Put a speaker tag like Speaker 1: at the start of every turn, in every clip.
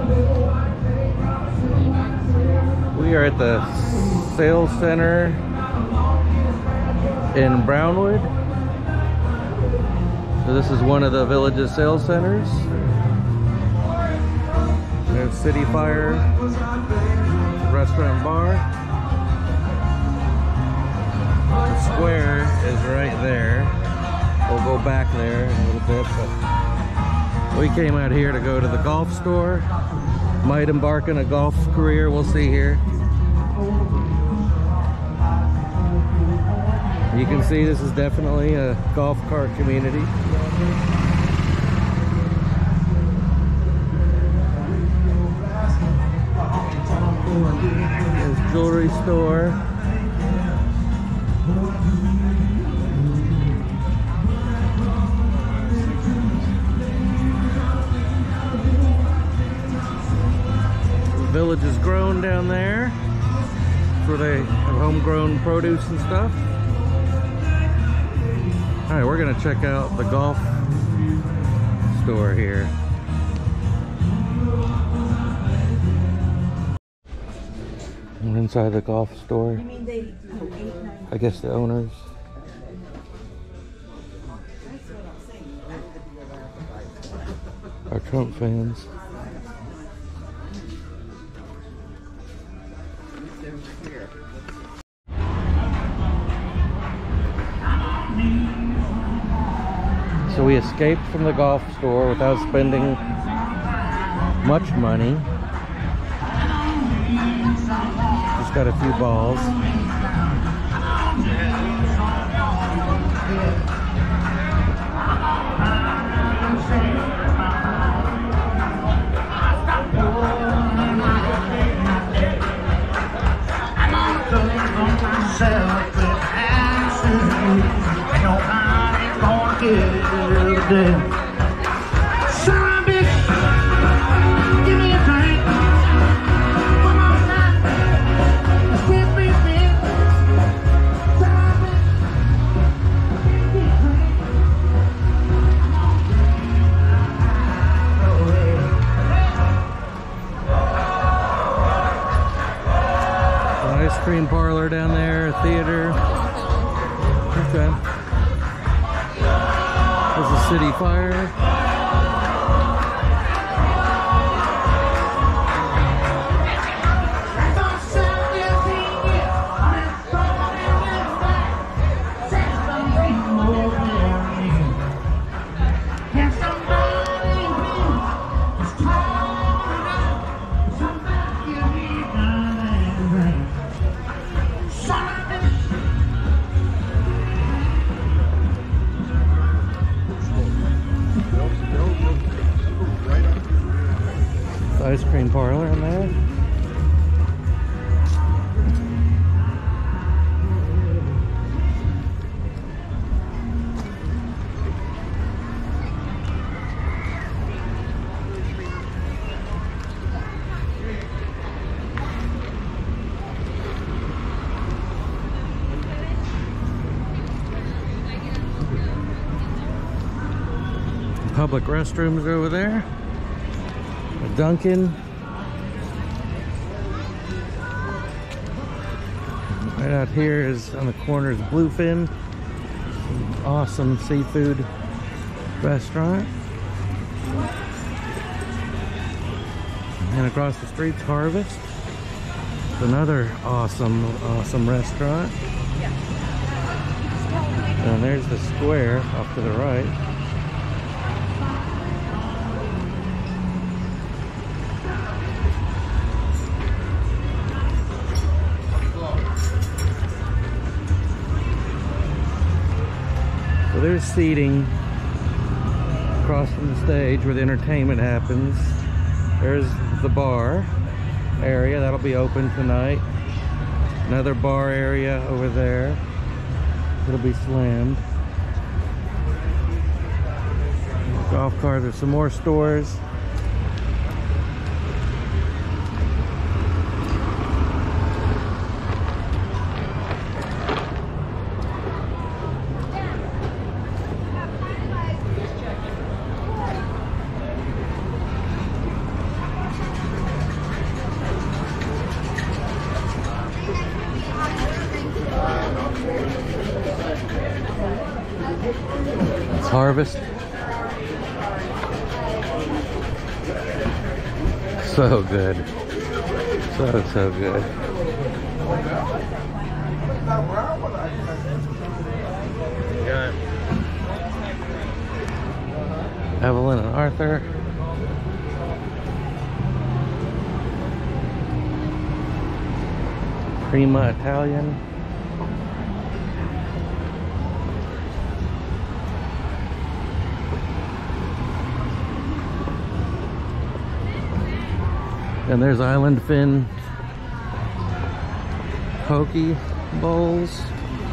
Speaker 1: We are at the sales center in Brownwood. So this is one of the village's sales centers. There's City Fire, restaurant bar. The square is right there. We'll go back there in a little bit, but we came out here to go to the golf store. Might embark on a golf career, we'll see here. You can see this is definitely a golf cart community. There's jewelry store. The village is grown down there, where they have homegrown produce and stuff. Alright, we're gonna check out the golf store here. We're inside the golf store. I guess the owners. Are Trump fans. So we escaped from the golf store without spending much money. Just got a few balls. Ice cream parlor down there, a theater. Okay. There's a City Fire. Ice cream parlor in there. Public restrooms over there. A Dunkin'. Right out here is on the corner is Bluefin. Awesome seafood restaurant. And across the street's Harvest. Another awesome restaurant. And there's the square off to the right. There's seating across from the stage where the entertainment happens. There's the bar area that'll be open tonight. Another bar area over there. It'll be slammed. Golf cart. There's some more stores. harvest. So good. So good. Got Evelyn and Arthur. Prima Italian. And there's island fin poke bowls.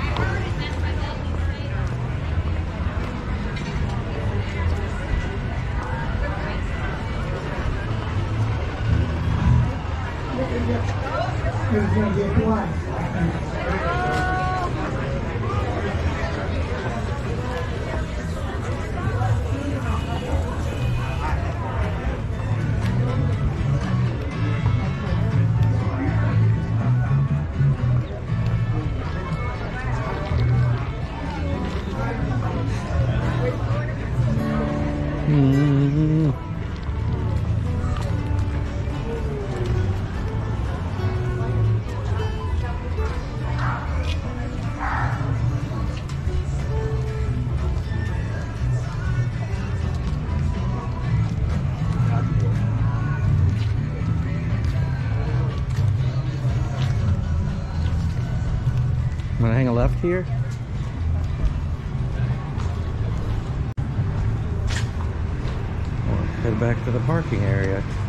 Speaker 1: I'm gonna hang a left here. Or head back to the parking area.